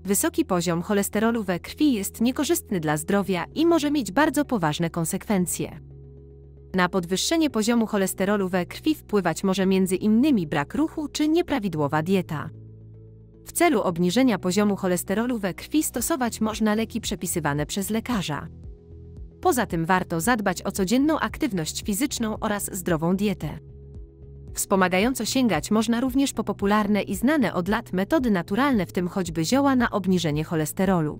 Wysoki poziom cholesterolu we krwi jest niekorzystny dla zdrowia i może mieć bardzo poważne konsekwencje. Na podwyższenie poziomu cholesterolu we krwi wpływać może m.in. brak ruchu czy nieprawidłowa dieta. W celu obniżenia poziomu cholesterolu we krwi stosować można leki przepisywane przez lekarza. Poza tym warto zadbać o codzienną aktywność fizyczną oraz zdrową dietę. Wspomagająco sięgać można również po popularne i znane od lat metody naturalne, w tym choćby zioła na obniżenie cholesterolu.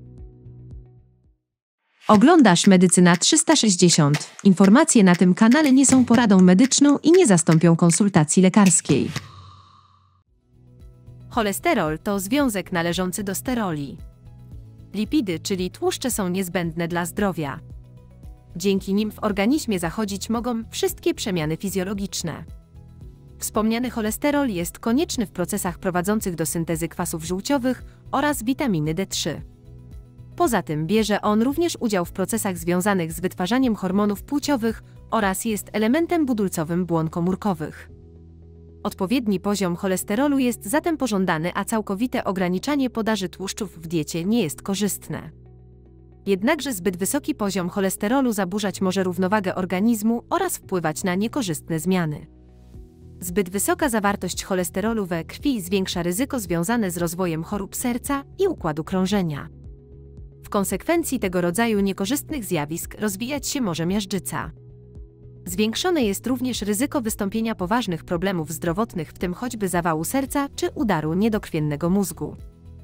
Oglądasz Medycyna 360. Informacje na tym kanale nie są poradą medyczną i nie zastąpią konsultacji lekarskiej. Cholesterol to związek należący do steroli. Lipidy, czyli tłuszcze, są niezbędne dla zdrowia. Dzięki nim w organizmie zachodzić mogą wszystkie przemiany fizjologiczne. Wspomniany cholesterol jest konieczny w procesach prowadzących do syntezy kwasów żółciowych oraz witaminy D3. Poza tym bierze on również udział w procesach związanych z wytwarzaniem hormonów płciowych oraz jest elementem budulcowym błon komórkowych. Odpowiedni poziom cholesterolu jest zatem pożądany, a całkowite ograniczanie podaży tłuszczów w diecie nie jest korzystne. Jednakże zbyt wysoki poziom cholesterolu zaburzać może równowagę organizmu oraz wpływać na niekorzystne zmiany. Zbyt wysoka zawartość cholesterolu we krwi zwiększa ryzyko związane z rozwojem chorób serca i układu krążenia. W konsekwencji tego rodzaju niekorzystnych zjawisk rozwijać się może miażdżyca. Zwiększone jest również ryzyko wystąpienia poważnych problemów zdrowotnych, w tym choćby zawału serca czy udaru niedokrwiennego mózgu.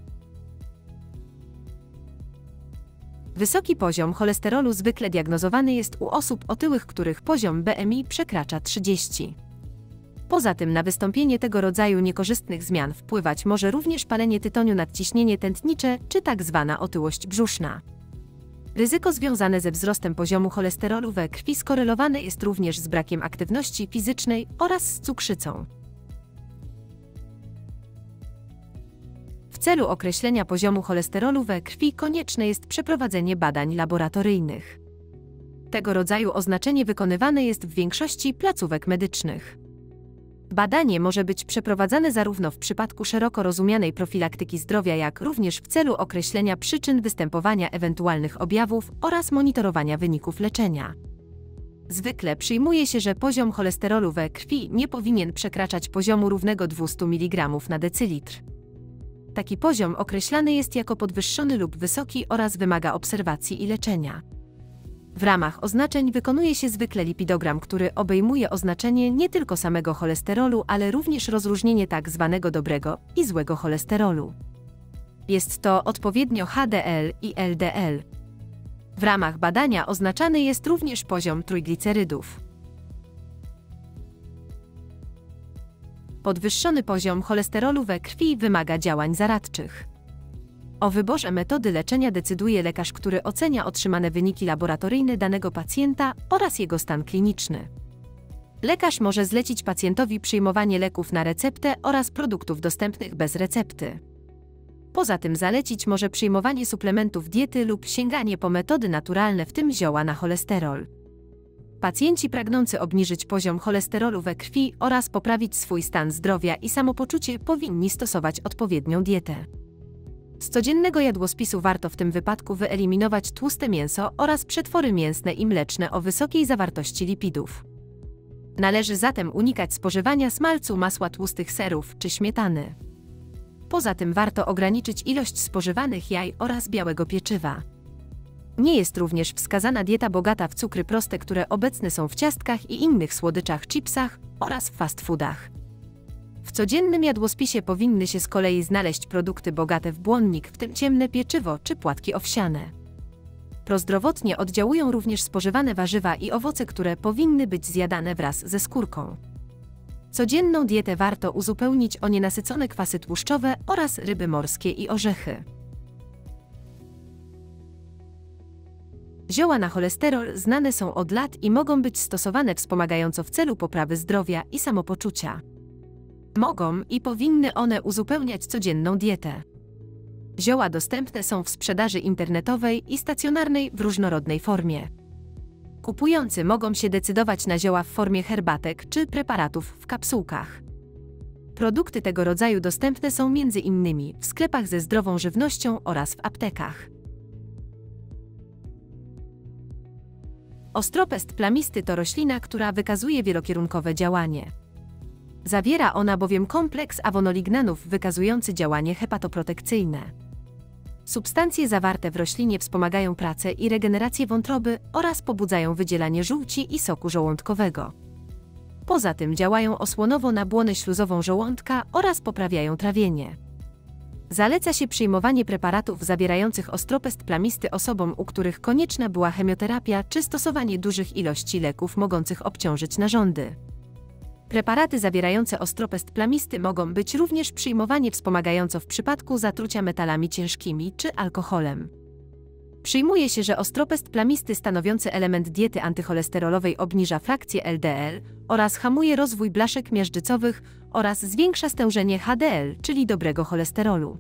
Wysoki poziom cholesterolu zwykle diagnozowany jest u osób otyłych, których poziom BMI przekracza 30. Poza tym na wystąpienie tego rodzaju niekorzystnych zmian wpływać może również palenie tytoniu, nadciśnienie tętnicze czy tzw. otyłość brzuszna. Ryzyko związane ze wzrostem poziomu cholesterolu we krwi skorelowane jest również z brakiem aktywności fizycznej oraz z cukrzycą. W celu określenia poziomu cholesterolu we krwi konieczne jest przeprowadzenie badań laboratoryjnych. Tego rodzaju oznaczenie wykonywane jest w większości placówek medycznych. Badanie może być przeprowadzane zarówno w przypadku szeroko rozumianej profilaktyki zdrowia, jak również w celu określenia przyczyn występowania ewentualnych objawów oraz monitorowania wyników leczenia. Zwykle przyjmuje się, że poziom cholesterolu we krwi nie powinien przekraczać poziomu równego 200 mg na decylitr. Taki poziom określany jest jako podwyższony lub wysoki oraz wymaga obserwacji i leczenia. W ramach oznaczeń wykonuje się zwykle lipidogram, który obejmuje oznaczenie nie tylko samego cholesterolu, ale również rozróżnienie tak zwanego dobrego i złego cholesterolu. Jest to odpowiednio HDL i LDL. W ramach badania oznaczany jest również poziom trójglicerydów. Podwyższony poziom cholesterolu we krwi wymaga działań zaradczych. O wyborze metody leczenia decyduje lekarz, który ocenia otrzymane wyniki laboratoryjne danego pacjenta oraz jego stan kliniczny. Lekarz może zlecić pacjentowi przyjmowanie leków na receptę oraz produktów dostępnych bez recepty. Poza tym zalecić może przyjmowanie suplementów diety lub sięganie po metody naturalne, w tym zioła na cholesterol. Pacjenci pragnący obniżyć poziom cholesterolu we krwi oraz poprawić swój stan zdrowia i samopoczucie powinni stosować odpowiednią dietę. Z codziennego jadłospisu warto w tym wypadku wyeliminować tłuste mięso oraz przetwory mięsne i mleczne o wysokiej zawartości lipidów. Należy zatem unikać spożywania smalcu, masła, tłustych serów czy śmietany. Poza tym warto ograniczyć ilość spożywanych jaj oraz białego pieczywa. Nie jest również wskazana dieta bogata w cukry proste, które obecne są w ciastkach i innych słodyczach, chipsach oraz w fast foodach. W codziennym jadłospisie powinny się z kolei znaleźć produkty bogate w błonnik, w tym ciemne pieczywo czy płatki owsiane. Prozdrowotnie oddziałują również spożywane warzywa i owoce, które powinny być zjadane wraz ze skórką. Codzienną dietę warto uzupełnić o nienasycone kwasy tłuszczowe oraz ryby morskie i orzechy. Zioła na cholesterol znane są od lat i mogą być stosowane wspomagająco w celu poprawy zdrowia i samopoczucia. Mogą i powinny one uzupełniać codzienną dietę. Zioła dostępne są w sprzedaży internetowej i stacjonarnej w różnorodnej formie. Kupujący mogą się decydować na zioła w formie herbatek czy preparatów w kapsułkach. Produkty tego rodzaju dostępne są m.in. w sklepach ze zdrową żywnością oraz w aptekach. Ostropest plamisty to roślina, która wykazuje wielokierunkowe działanie. Zawiera ona bowiem kompleks awonolignanów wykazujący działanie hepatoprotekcyjne. Substancje zawarte w roślinie wspomagają pracę i regenerację wątroby oraz pobudzają wydzielanie żółci i soku żołądkowego. Poza tym działają osłonowo na błonę śluzową żołądka oraz poprawiają trawienie. Zaleca się przyjmowanie preparatów zawierających ostropest plamisty osobom, u których konieczna była chemioterapia czy stosowanie dużych ilości leków mogących obciążyć narządy. Preparaty zawierające ostropest plamisty mogą być również przyjmowane wspomagająco w przypadku zatrucia metalami ciężkimi czy alkoholem. Przyjmuje się, że ostropest plamisty stanowiący element diety antycholesterolowej obniża frakcję LDL oraz hamuje rozwój blaszek miażdżycowych oraz zwiększa stężenie HDL, czyli dobrego cholesterolu.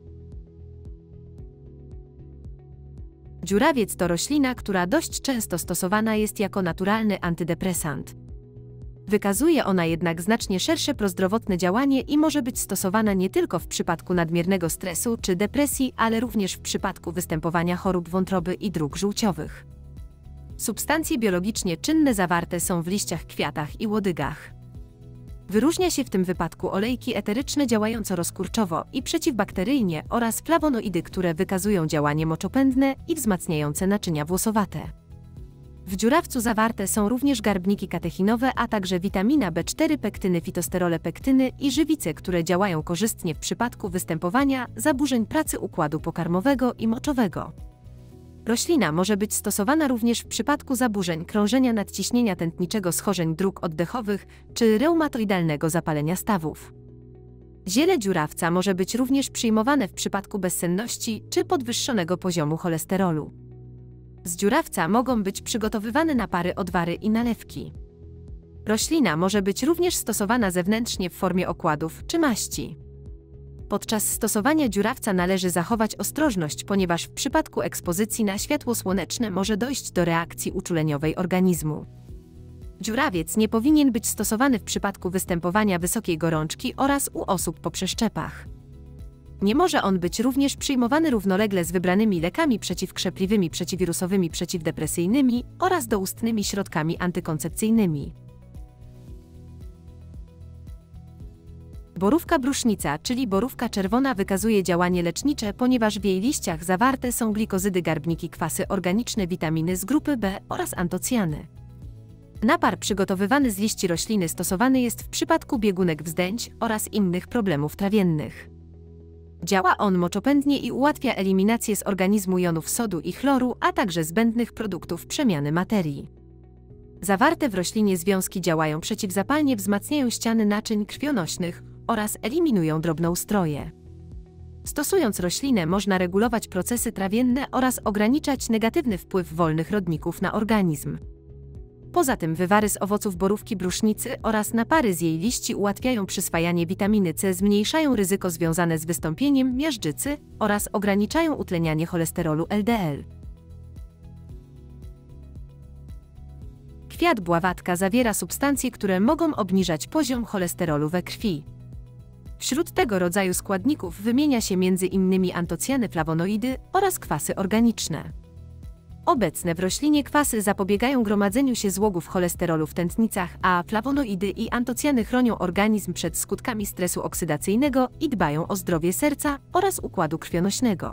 Dziurawiec to roślina, która dość często stosowana jest jako naturalny antydepresant. Wykazuje ona jednak znacznie szersze prozdrowotne działanie i może być stosowana nie tylko w przypadku nadmiernego stresu czy depresji, ale również w przypadku występowania chorób wątroby i dróg żółciowych. Substancje biologicznie czynne zawarte są w liściach, kwiatach i łodygach. Wyróżnia się w tym wypadku olejki eteryczne działająco rozkurczowo i przeciwbakteryjnie oraz flawonoidy, które wykazują działanie moczopędne i wzmacniające naczynia włosowate. W dziurawcu zawarte są również garbniki katechinowe, a także witamina B4, pektyny, fitosterole, pektyny i żywice, które działają korzystnie w przypadku występowania zaburzeń pracy układu pokarmowego i moczowego. Roślina może być stosowana również w przypadku zaburzeń krążenia nadciśnienia tętniczego, schorzeń dróg oddechowych czy reumatoidalnego zapalenia stawów. Ziele dziurawca może być również przyjmowane w przypadku bezsenności czy podwyższonego poziomu cholesterolu. Z dziurawca mogą być przygotowywane napary, odwary i nalewki. Roślina może być również stosowana zewnętrznie w formie okładów czy maści. Podczas stosowania dziurawca należy zachować ostrożność, ponieważ w przypadku ekspozycji na światło słoneczne może dojść do reakcji uczuleniowej organizmu. Dziurawiec nie powinien być stosowany w przypadku występowania wysokiej gorączki oraz u osób po przeszczepach. Nie może on być również przyjmowany równolegle z wybranymi lekami przeciwkrzepliwymi, przeciwwirusowymi, przeciwdepresyjnymi oraz doustnymi środkami antykoncepcyjnymi. Borówka brusznica, czyli borówka czerwona, wykazuje działanie lecznicze, ponieważ w jej liściach zawarte są glikozydy, garbniki, kwasy organiczne, witaminy z grupy B oraz antocjany. Napar przygotowywany z liści rośliny stosowany jest w przypadku biegunek, wzdęć oraz innych problemów trawiennych. Działa on moczopędnie i ułatwia eliminację z organizmu jonów sodu i chloru, a także zbędnych produktów przemiany materii. Zawarte w roślinie związki działają przeciwzapalnie, wzmacniają ściany naczyń krwionośnych oraz eliminują drobnoustroje. Stosując roślinę, można regulować procesy trawienne oraz ograniczać negatywny wpływ wolnych rodników na organizm. Poza tym wywary z owoców borówki brusznicy oraz napary z jej liści ułatwiają przyswajanie witaminy C, zmniejszają ryzyko związane z wystąpieniem miażdżycy oraz ograniczają utlenianie cholesterolu LDL. Kwiat bławatka zawiera substancje, które mogą obniżać poziom cholesterolu we krwi. Wśród tego rodzaju składników wymienia się m.in. antocjany, flawonoidy oraz kwasy organiczne. Obecne w roślinie kwasy zapobiegają gromadzeniu się złogów cholesterolu w tętnicach, a flawonoidy i antocjany chronią organizm przed skutkami stresu oksydacyjnego i dbają o zdrowie serca oraz układu krwionośnego.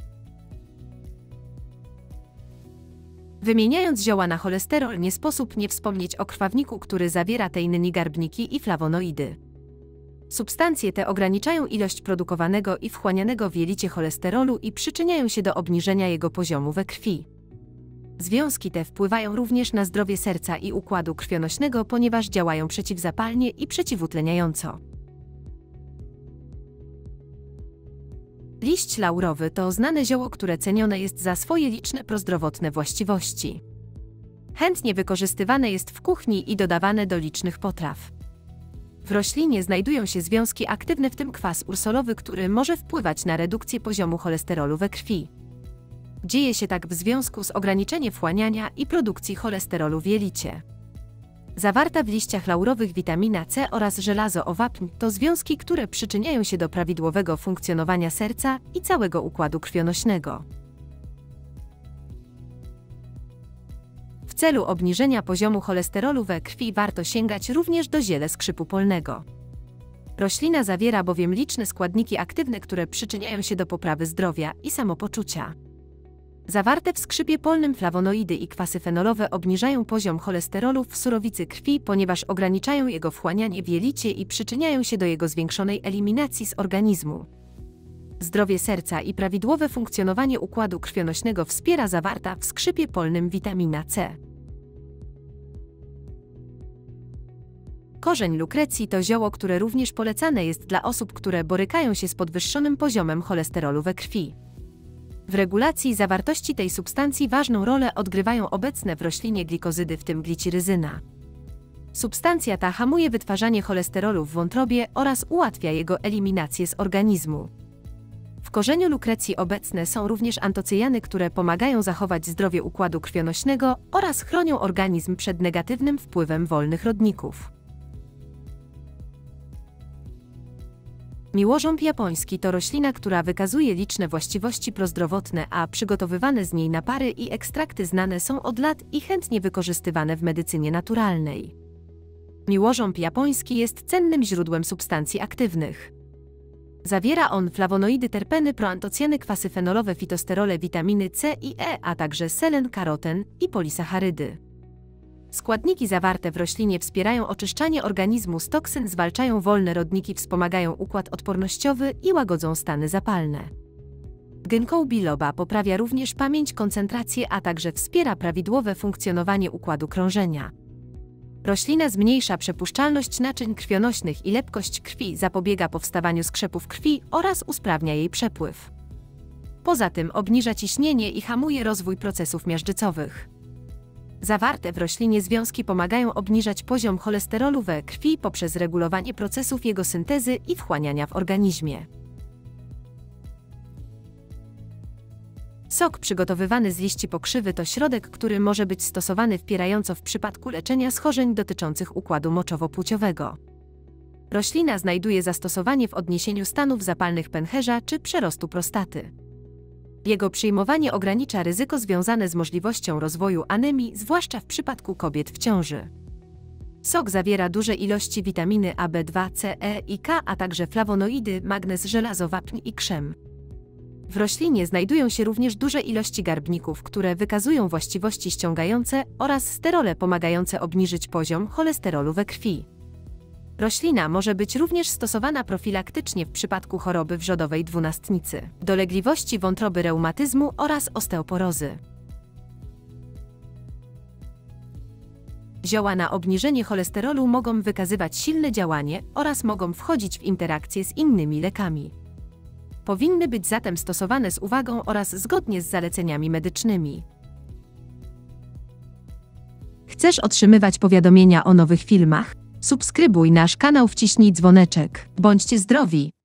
Wymieniając zioła na cholesterol, nie sposób nie wspomnieć o krwawniku, który zawiera teiny, garbniki i flawonoidy. Substancje te ograniczają ilość produkowanego i wchłanianego w jelicie cholesterolu i przyczyniają się do obniżenia jego poziomu we krwi. Związki te wpływają również na zdrowie serca i układu krwionośnego, ponieważ działają przeciwzapalnie i przeciwutleniająco. Liść laurowy to znane zioło, które cenione jest za swoje liczne prozdrowotne właściwości. Chętnie wykorzystywane jest w kuchni i dodawane do licznych potraw. W roślinie znajdują się związki aktywne, w tym kwas ursolowy, który może wpływać na redukcję poziomu cholesterolu we krwi. Dzieje się tak w związku z ograniczeniem wchłaniania i produkcji cholesterolu w jelicie. Zawarta w liściach laurowych witamina C oraz żelazo o wapń to związki, które przyczyniają się do prawidłowego funkcjonowania serca i całego układu krwionośnego. W celu obniżenia poziomu cholesterolu we krwi warto sięgać również do ziele skrzypu polnego. Roślina zawiera bowiem liczne składniki aktywne, które przyczyniają się do poprawy zdrowia i samopoczucia. Zawarte w skrzypie polnym flawonoidy i kwasy fenolowe obniżają poziom cholesterolu w surowicy krwi, ponieważ ograniczają jego wchłanianie w jelicie i przyczyniają się do jego zwiększonej eliminacji z organizmu. Zdrowie serca i prawidłowe funkcjonowanie układu krwionośnego wspiera zawarta w skrzypie polnym witamina C. Korzeń lukrecji to zioło, które również polecane jest dla osób, które borykają się z podwyższonym poziomem cholesterolu we krwi. W regulacji zawartości tej substancji ważną rolę odgrywają obecne w roślinie glikozydy, w tym gliceryzyna. Substancja ta hamuje wytwarzanie cholesterolu w wątrobie oraz ułatwia jego eliminację z organizmu. W korzeniu lukrecji obecne są również antocyjany, które pomagają zachować zdrowie układu krwionośnego oraz chronią organizm przed negatywnym wpływem wolnych rodników. Miłożąb japoński to roślina, która wykazuje liczne właściwości prozdrowotne, a przygotowywane z niej napary i ekstrakty znane są od lat i chętnie wykorzystywane w medycynie naturalnej. Miłożąb japoński jest cennym źródłem substancji aktywnych. Zawiera on flawonoidy, terpeny, proantocjany, kwasy fenolowe, fitosterole, witaminy C i E, a także selen, karoten i polisacharydy. Składniki zawarte w roślinie wspierają oczyszczanie organizmu z toksyn, zwalczają wolne rodniki, wspomagają układ odpornościowy i łagodzą stany zapalne. Ginkgo biloba poprawia również pamięć, koncentrację, a także wspiera prawidłowe funkcjonowanie układu krążenia. Roślina zmniejsza przepuszczalność naczyń krwionośnych i lepkość krwi, zapobiega powstawaniu skrzepów krwi oraz usprawnia jej przepływ. Poza tym obniża ciśnienie i hamuje rozwój procesów miażdżycowych. Zawarte w roślinie związki pomagają obniżać poziom cholesterolu we krwi poprzez regulowanie procesów jego syntezy i wchłaniania w organizmie. Sok przygotowywany z liści pokrzywy to środek, który może być stosowany wpierająco w przypadku leczenia schorzeń dotyczących układu moczowo-płciowego. Roślina znajduje zastosowanie w odniesieniu stanów zapalnych pęcherza czy przerostu prostaty. Jego przyjmowanie ogranicza ryzyko związane z możliwością rozwoju anemii, zwłaszcza w przypadku kobiet w ciąży. Sok zawiera duże ilości witaminy A, B2, C, E i K, a także flawonoidy, magnez, żelazo, wapń i krzem. W roślinie znajdują się również duże ilości garbników, które wykazują właściwości ściągające, oraz sterole pomagające obniżyć poziom cholesterolu we krwi. Roślina może być również stosowana profilaktycznie w przypadku choroby wrzodowej dwunastnicy, dolegliwości wątroby, reumatyzmu oraz osteoporozy. Zioła na obniżenie cholesterolu mogą wykazywać silne działanie oraz mogą wchodzić w interakcję z innymi lekami. Powinny być zatem stosowane z uwagą oraz zgodnie z zaleceniami medycznymi. Chcesz otrzymywać powiadomienia o nowych filmach? Subskrybuj nasz kanał, wciśnij dzwoneczek. Bądźcie zdrowi!